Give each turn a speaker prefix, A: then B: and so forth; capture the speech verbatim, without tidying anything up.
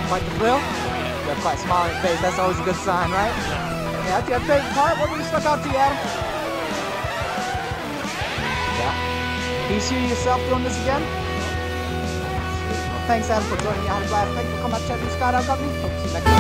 A: quite the thrill. You have quite a smile on your face. That's always a good sign, right? Yeah, that's your favorite part. What really stuck out to you, Adam? Yeah. Can you see yourself doing this again? Well, thanks, Adam, for joining me. I had a blast. Thanks for coming out to check the Skydive Company. Hope to see you next time.